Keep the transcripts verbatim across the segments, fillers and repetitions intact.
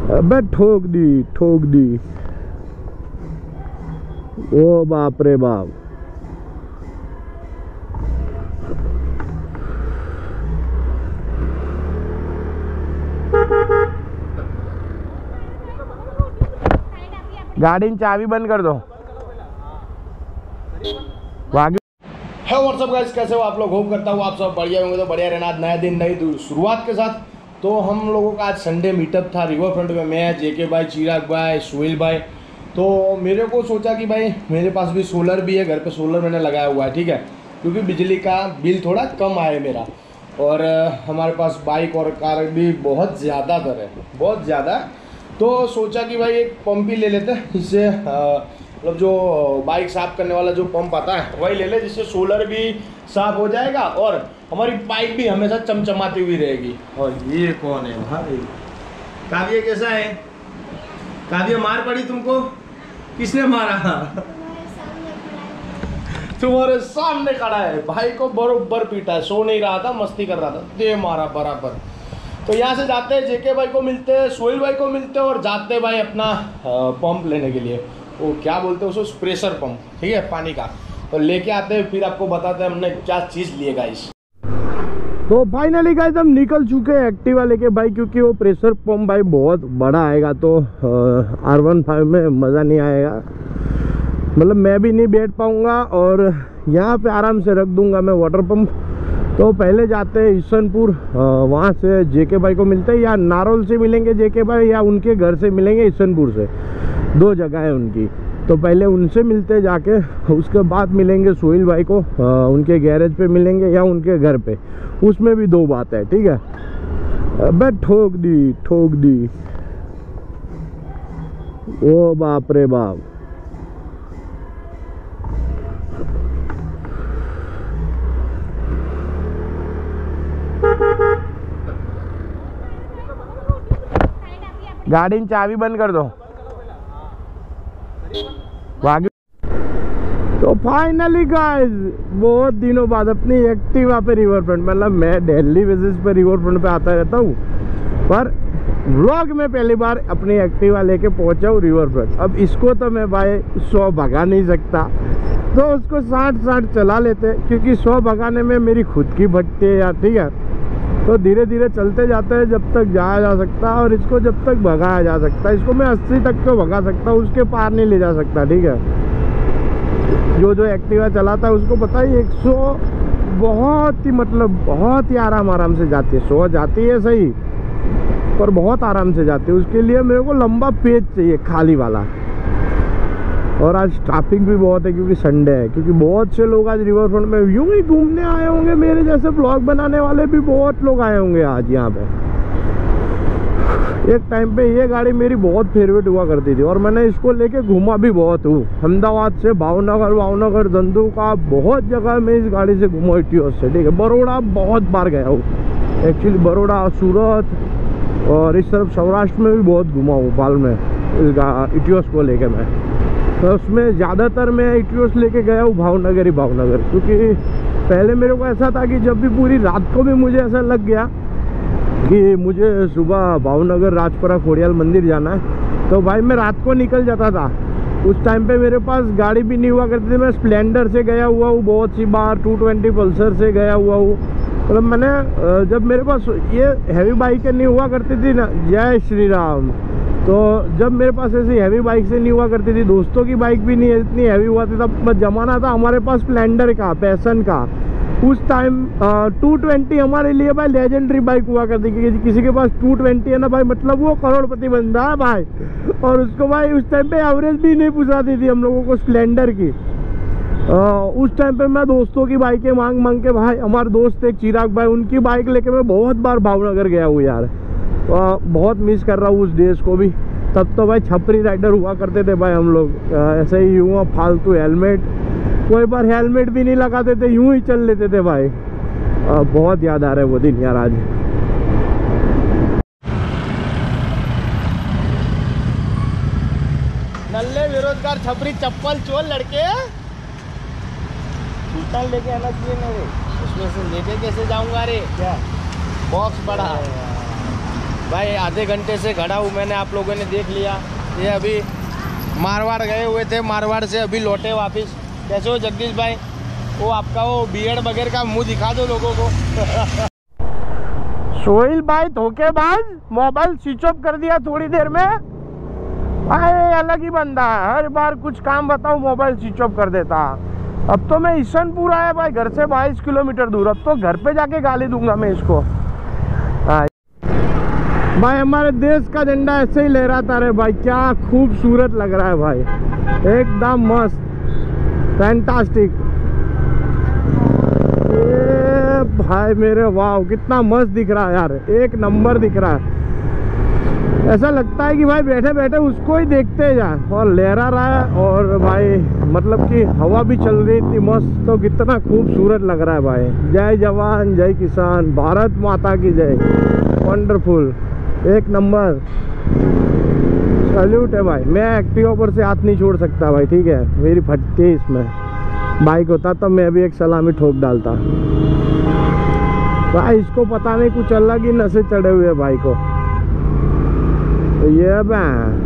अबे ठोक दी ठोक दी। ओ बाप रे बाप। गाड़ी चाबी बंद कर दो। है व्हाट्सअप गाइस, कैसे हो आप लोग? होप करता हूँ आप सब बढ़िया होंगे। तो बढ़िया रहना, नया दिन नई शुरुआत के साथ। तो हम लोगों का आज संडे मीटअप था रिवर फ्रंट में। मैं, जेके भाई, चिराग भाई, सोहेल भाई। तो मेरे को सोचा कि भाई मेरे पास भी सोलर भी है, घर पे सोलर मैंने लगाया हुआ है, ठीक है, क्योंकि बिजली का बिल थोड़ा कम आया मेरा। और हमारे पास बाइक और कार भी बहुत ज़्यादा दर है, बहुत ज़्यादा। तो सोचा कि भाई एक पंप ही ले लेते हैं, इससे मतलब जो बाइक साफ़ करने वाला जो पंप आता है वही ले ले, जिससे सोलर भी साफ़ हो जाएगा और हमारी बाइक भी हमेशा चमचमाती हुई रहेगी। और ये कौन है भाई? काव्य कैसा है? काव्य मार पड़ी तुमको? किसने मारा? तुम्हारे सामने खड़ा है, भाई को बरोबर पीटा है। सो नहीं रहा था, मस्ती कर रहा था, दे मारा बराबर। तो यहाँ से जाते हैं, जेके भाई को मिलते हैं, सोहेल भाई को मिलते हैं और जाते हैं भाई अपना पंप लेने के लिए। वो क्या बोलते हैं उसको, प्रेशर पंप, ठीक है, पानी का। तो लेके आते हैं, फिर आपको बताते हैं हमने क्या चीज़ लिए गाइस। तो फाइनली गाइस हम निकल चुके हैं एक्टिवा लेके भाई, क्योंकि वो प्रेशर पंप भाई बहुत बड़ा आएगा, तो आर वन फाइव में मज़ा नहीं आएगा। मतलब मैं भी नहीं बैठ पाऊँगा और यहाँ पे आराम से रख दूँगा मैं वाटर पंप। तो पहले जाते हैं ईशनपुर, वहाँ से जेके भाई को मिलते हैं, या नारोल से मिलेंगे जेके भाई, या उनके घर से मिलेंगे ईशनपुर से। दो जगह है उनकी, तो पहले उनसे मिलते जाके, उसके बाद मिलेंगे सोहेल भाई को, उनके गैरेज पे मिलेंगे या उनके घर पे। उसमें भी दो बात है, ठीक है। अबे ठोक दी ठोक दी। ओ बाप रे बाप। गाड़ी चाबी बंद कर दो। तो फाइनली गाइस बहुत दिनों बाद अपनी एक्टिवा पे रिवर फ्रंट, मतलब मैं डेली बेसिस पे रिवर फ्रंट पे आता रहता हूँ, पर व्लॉग में पहली बार अपनी एक्टिवा लेके पहुंचा हूँ रिवर फ्रंट। अब इसको तो मैं भाई सौ भगा नहीं सकता, तो उसको साठ साठ चला लेते, क्योंकि सौ भगाने में मेरी खुद की भटती है यार, ठीक है। तो धीरे धीरे चलते जाते हैं जब तक जाया जा सकता है, और इसको जब तक भगाया जा सकता है। इसको मैं अस्सी तक तो भगा सकता हूँ, उसके पार नहीं ले जा सकता, ठीक है। जो जो एक्टिवा चलाता है उसको पता ही, एक सौ बहुत ही मतलब बहुत ही आराम आराम से जाती है। सौ जाती है सही, पर बहुत आराम से जाती है। उसके लिए मेरे को लंबा पेज चाहिए, खाली वाला। और आज ट्रैफिक भी बहुत है क्योंकि संडे है, क्योंकि बहुत से लोग आज रिवर फ्रंट में यूं ही घूमने आए होंगे। मेरे जैसे ब्लॉग बनाने वाले भी बहुत लोग आए होंगे आज यहाँ पे। एक टाइम पे ये गाड़ी मेरी बहुत फेवरेट हुआ करती थी और मैंने इसको लेके घूमा भी बहुत हूँ। अहमदाबाद से भावनगर, भावनगर धंधुका, बहुत जगह मैं इस गाड़ी से घूमा इटियोस से, ठीक है। बड़ौदा बहुत बार गया हूँ एक्चुअली, बड़ौदा, सूरत और इस तरफ सौराष्ट्र में भी बहुत घूमा हूँ भोपाल में इस इटियोस को लेके मैं। तो उसमें ज़्यादातर मैं इटियोस लेके गया हूँ भावनगर ही भावनगर, क्योंकि पहले मेरे को ऐसा था कि जब भी पूरी रात को भी मुझे ऐसा लग गया कि मुझे सुबह भावनगर राजपुरा खोड़ियाल मंदिर जाना है, तो भाई मैं रात को निकल जाता था। उस टाइम पे मेरे पास गाड़ी भी नहीं हुआ करती थी। मैं स्प्लेंडर से गया हुआ हूँ बहुत सी बार, टू ट्वेंटी पल्सर से गया हुआ हूँ। मतलब मैंने जब मेरे पास ये हैवी बाइकें नहीं हुआ करती थी ना, जय श्री राम, तो जब मेरे पास ऐसी हैवी बाइक से नहीं हुआ करती थी, दोस्तों की बाइक भी नहीं इतनी हैवी हुआ थी, तब जमाना था हमारे पास स्प्लेंडर का, पैशन का। उस टाइम टू ट्वेंटी हमारे लिए भाई लेजेंडरी बाइक हुआ करती, क्योंकि किसी के पास टू ट्वेंटी है ना भाई, मतलब वो करोड़पति बंदा है भाई। और उसको भाई उस टाइम पे एवरेज भी नहीं पूछाती थी हम लोगों को स्प्लेंडर की। आ, उस टाइम पे मैं दोस्तों की बाइकें मांग मांग के, भाई हमारे दोस्त एक चिराग भाई, उनकी बाइक लेके मैं बहुत बार भावनगर गया हूँ यार। आ, बहुत मिस कर रहा हूँ उस देश को भी। तब तो भाई छपरी राइडर हुआ करते थे भाई हम लोग, ऐसे ही हुआ फालतू हेलमेट, कोई बार हेलमेट भी नहीं लगाते थे, यूं ही चल लेते थे भाई। आ, बहुत याद आ रहा है वो दिन यार आज। नल्ले बेरोजगार छपरी चप्पल चोल लड़के, जूता लेके आना चाहिए ना रे, उसमें से लेके कैसे जाऊंगा रे? क्या बॉक्स बड़ा है, भाई आधे घंटे से खड़ा हूँ मैंने, आप लोगों ने देख लिया। ये अभी मारवाड़ गए हुए थे, मारवाड़ से अभी लौटे वापस। कैसे हो जगदीश भाई? वो आपका वो बियर्ड वगैरह का मुंह दिखा दो लोगों को। सोहेल भाई धोखेबाज, मोबाइल स्विच ऑफ कर दिया थोड़ी देर में। भाई अलग ही बंदा है, हर बार कुछ काम बताओ मोबाइल स्विच ऑफ कर देता। अब तो मैं ईशनपुर आया भाई, घर से बाईस किलोमीटर दूर। अब तो घर पे जाके गाली दूंगा मैं इसको। हाँ भाई, हमारे देश का झंडा ऐसे ही लहराता रहे भाई। क्या खूबसूरत लग रहा है भाई, एकदम मस्त, फैंटास्टिक। ये भाई मेरे, वाह कितना मस्त दिख रहा है यार, एक नंबर दिख रहा है। ऐसा लगता है कि भाई बैठे बैठे उसको ही देखते जाए, और लहरा रहा है। और भाई मतलब कि हवा भी चल रही थी मस्त, तो कितना खूबसूरत लग रहा है भाई। जय जवान जय किसान, भारत माता की जय। वंडरफुल, एक नंबर, सल्यूट है भाई। मैं एक्टिवा पर से हाथ नहीं छोड़ सकता भाई, ठीक है, मेरी फटती है इसमें। बाइक होता तो मैं भी एक सलामी ठोक डालता भाई। इसको पता नहीं, कुछ अलग ही नशे चढ़े हुए भाई को। तो ये मैं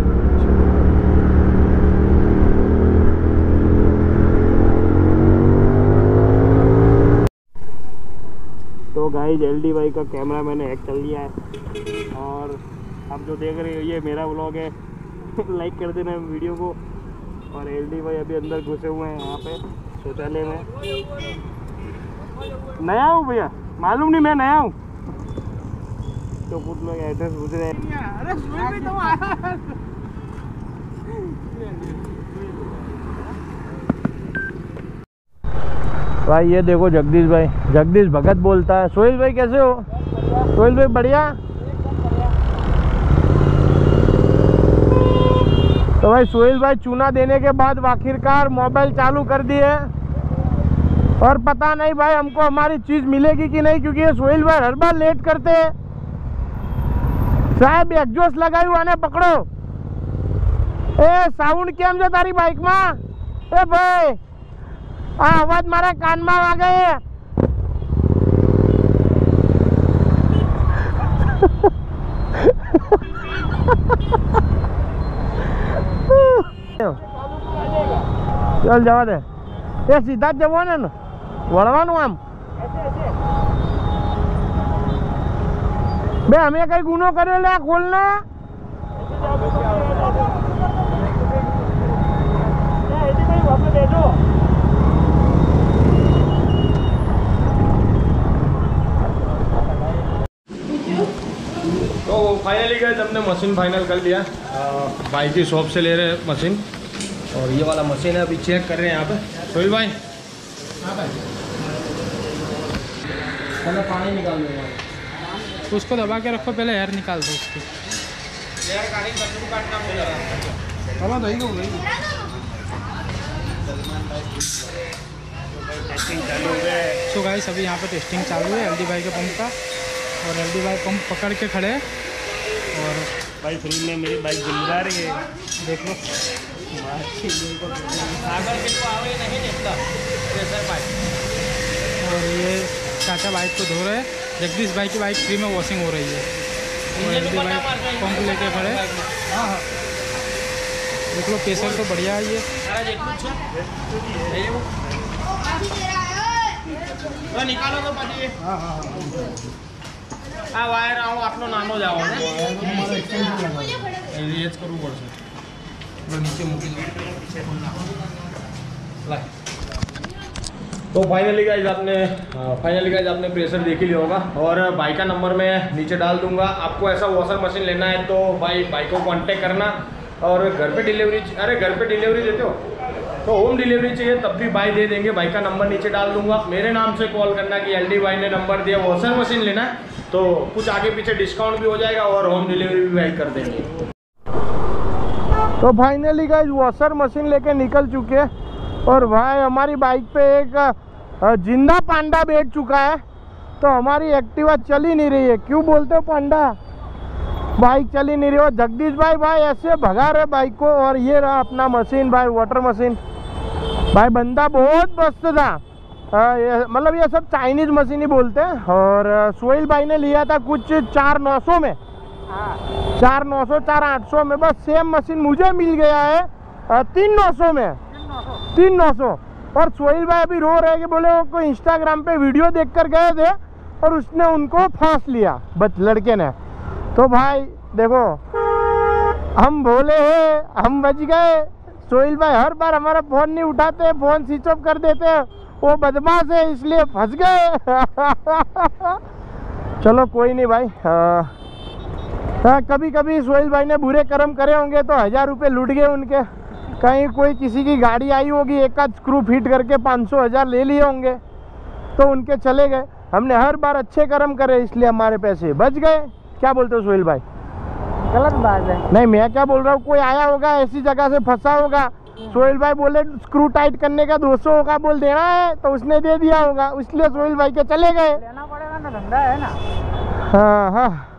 तो गाइस एलडी भाई का कैमरा मैंने हैक कर लिया है, और आप जो देख रहे हो ये मेरा व्लॉग है। लाइक कर देना वीडियो को। और एलडी भाई अभी अंदर घुसे हुए हैं यहाँ पे शौचालय में। नया हूँ भैया, मालूम नहीं मैं नया हूँ। तो कुछ लोग एड्रेस पूछ रहे हैं। अरे भी तो आया। भाई ये देखो जगदीश भाई, जगदीश भगत बोलता है। सोहेल भाई कैसे हो? सोहेल भाई बढ़िया। तो भाई सोहेल भाई चूना देने के बाद आखिरकार मोबाइल चालू कर दिए, और पता नहीं भाई हमको हमारी चीज मिलेगी कि नहीं, क्योंकि ये सोहेल भाई हर बार लेट करते हैं। साहब एग्जॉस्ट लगाई हुआ ने पकड़ो। ए साउंड केम जो तारी बाइक में? ए भाई आ आवाज मारा कान में आ गए। चल जवा दे, ये सीधा जवा ने वळवानु आम। बे हमें कई गुनो करे ले खोलना। तो फाइनली गए हमने मशीन फाइनल कर लिया। भाई की शॉप से ले रहे हैं मशीन, और ये वाला मशीन है अभी चेक कर रहे हैं यहाँ पे। सोहेल भाई पहले पानी निकाल दूंगा, उसको दबा के रखो, पहले एयर निकाल दो उसकी। एयर काटिंग कचरू काटना मुझे हवा दही को गई। टेस्टिंग चालू हो गया है। सो गाइस अभी यहाँ पे टेस्टिंग चालू है एलडी भाई के पंप का, और एलडी भाई पंप पकड़ के खड़े हैं। और भाई फ्री में मेरी बाइक दिलवा रही है, देख लो। और ये चाचा बाइक को धो रहे हैं। जगदीश भाई की बाइक फ्री में वॉशिंग हो रही है, और एलडी भाई पंप लेके खड़े। हाँ हाँ देख लो, प्रेशर तो बढ़िया है ये। निकालो तो पाटी। हाँ हाँ આ વાયર આવો આટલો નાનો જ આવો ને, રેજ કરવું પડશે। નીચે મૂકી दो। तो फाइनली गाइज आपने फाइनली गाइज आपने प्रेशर देख ही लिया होगा, और बाइक का नंबर मैं नीचे डाल दूंगा। आपको ऐसा वॉशर मशीन लेना है तो भाई बाइक को कांटेक्ट करना, और घर पे डिलीवरी, अरे घर पे डिलीवरी देते हो तो होम डिलीवरी चाहिए तब भी भाई दे देंगे। बाइक का नंबर नीचे डाल दूंगा, मेरे नाम से कॉल करना कि एलडी भाई ने नंबर दिया, वॉशर मशीन लेना है तो कुछ आगे पीछे डिस्काउंट भी हो जाएगा, और होम डिलीवरी भी भाई कर देंगे। तो फाइनली गाइस वॉशर मशीन लेके निकल चुके हैं, और भाई हमारी बाइक पे एक जिंदा पांडा बैठ चुका है। तो हमारी एक्टिवा चल ही नहीं रही है। क्यों बोलते हो पांडा? बाइक चल ही नहीं रही हो। जगदीश भाई भाई ऐसे भगा रहे बाइक को, और ये रहा अपना मशीन भाई, वाटर मशीन। भाई बंदा बहुत मस्त था, मतलब ये सब चाइनीज मशीन ही बोलते हैं। और सोहेल भाई ने लिया था कुछ चार नौ सौ में, चार नौ सौ चार आठ सौ में, बस सेम मशीन मुझे मिल गया है तीन नौ सौ में, तीन नौ सौ। और सोहेल भाई अभी रो रहे कि बोले वो कोई इंस्टाग्राम पे वीडियो देख कर गए थे और उसने उनको फांस लिया बस लड़के ने। तो भाई देखो हम भोले हैं, हम बच गए। सोहेल भाई हर बार हमारा फ़ोन नहीं उठाते, फ़ोन स्विच ऑफ कर देते हैं, वो बदमाश है इसलिए फंस गए। चलो कोई नहीं भाई। हाँ, हाँ, कभी कभी सोहेल भाई ने बुरे कर्म करे होंगे तो हज़ार रुपये लूट गए उनके। कहीं कोई किसी की गाड़ी आई होगी, एक आध स्क्रू फिट करके पाँच सौ हज़ार ले लिए होंगे तो उनके चले गए। हमने हर बार अच्छे कर्म करे इसलिए हमारे पैसे बच गए। क्या बोलते हो सोहेल भाई? गलत बात है। नहीं मैं क्या बोल रहा हूँ, कोई आया होगा ऐसी जगह से फंसा होगा, सोहेल भाई बोले स्क्रू टाइट करने का दो सौ का बोल देना है तो उसने दे दिया होगा, इसलिए सोहेल भाई के चले गए। लेना पड़ेगा ना, धंधा है ना। हाँ हाँ